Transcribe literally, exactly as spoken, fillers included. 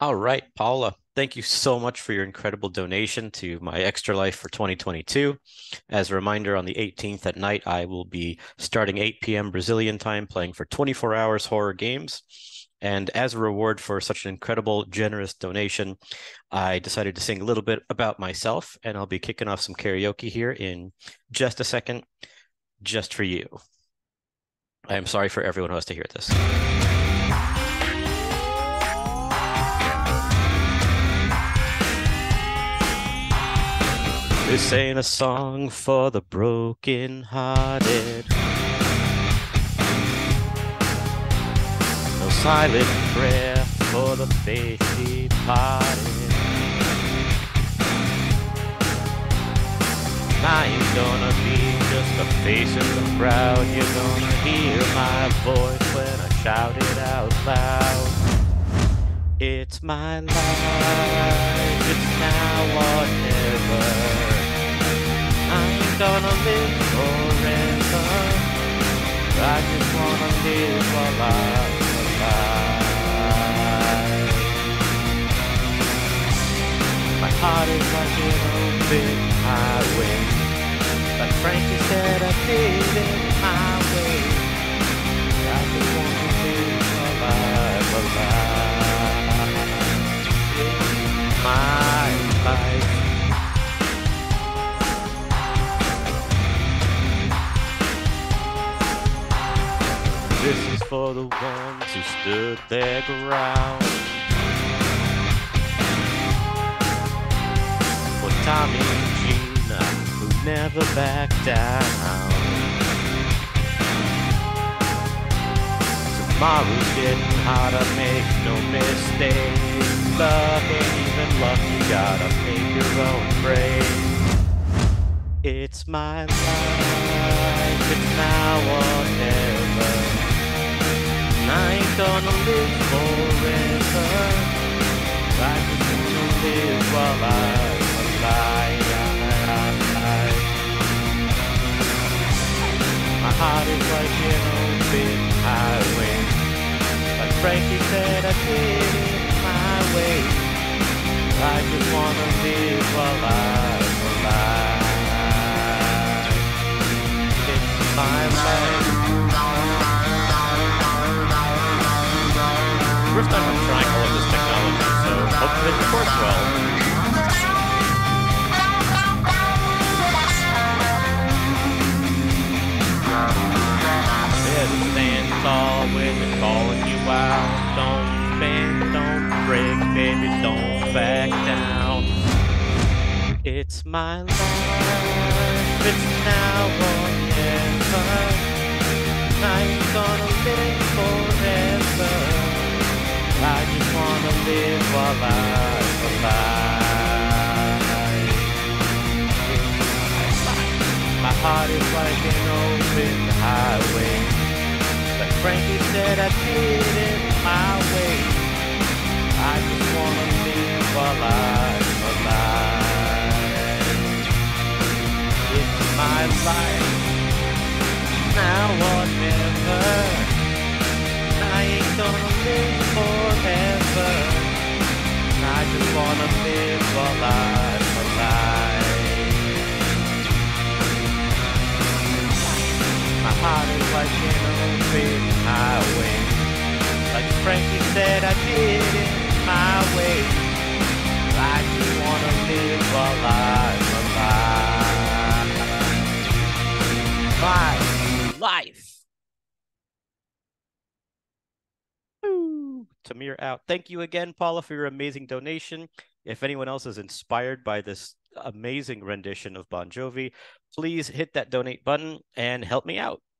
All right, Paula, thank you so much for your incredible donation to my Extra Life for twenty twenty-two. As a reminder, on the eighteenth at night, I will be starting eight p m Brazilian time playing for twenty-four hours horror games. And as a reward for such an incredible, generous donation, I decided to sing a little bit about myself, and I'll be kicking off some karaoke here in just a second, just for you. I am sorry for everyone who has to hear this. This ain't a song for the broken-hearted. No silent prayer for the faith departed. I ain't gonna be just a face in the crowd. You're gonna hear my voice when I shout it out loud. It's my life, it's now or never. I ain't gonna live forever. I just wanna live while I'm alive. My heart is like an open highway. Like Frankie said, I did it my way. I just wanna live alive, alive. My life. This is for the ones who stood their ground. For Tommy and Gina, who never backed down. Tomorrow's getting harder, make no mistake. Luck ain't even luck, you gotta make your own grave. It's my life, it's now or never. I ain't gonna live forever. I just wanna live while I'm alive. My heart is like an open highway. Like Frankie said, I did it my way. I just wanna live while I'm alive. It's my life. First time I'm trying all of this technology, so hopefully it works well. Better stand tall when they're calling you out. Don't bend, don't break, baby, don't back down. It's my life, it's now or never. I ain't gonna live forever. I just wanna live while I'm alive. My heart is like an open highway. Like Frankie said, I did it my way. I just wanna live while I'm alive. It's my life, now or never. I ain't gonna live forever. I just wanna live while I'm alive. My heart is like an open highway. Like Frankie said, I did it my way. I just wanna live while I'm alive. My life. Tamir out. Thank you again, Paula, for your amazing donation. If anyone else is inspired by this amazing rendition of Bon Jovi, please hit that donate button and help me out.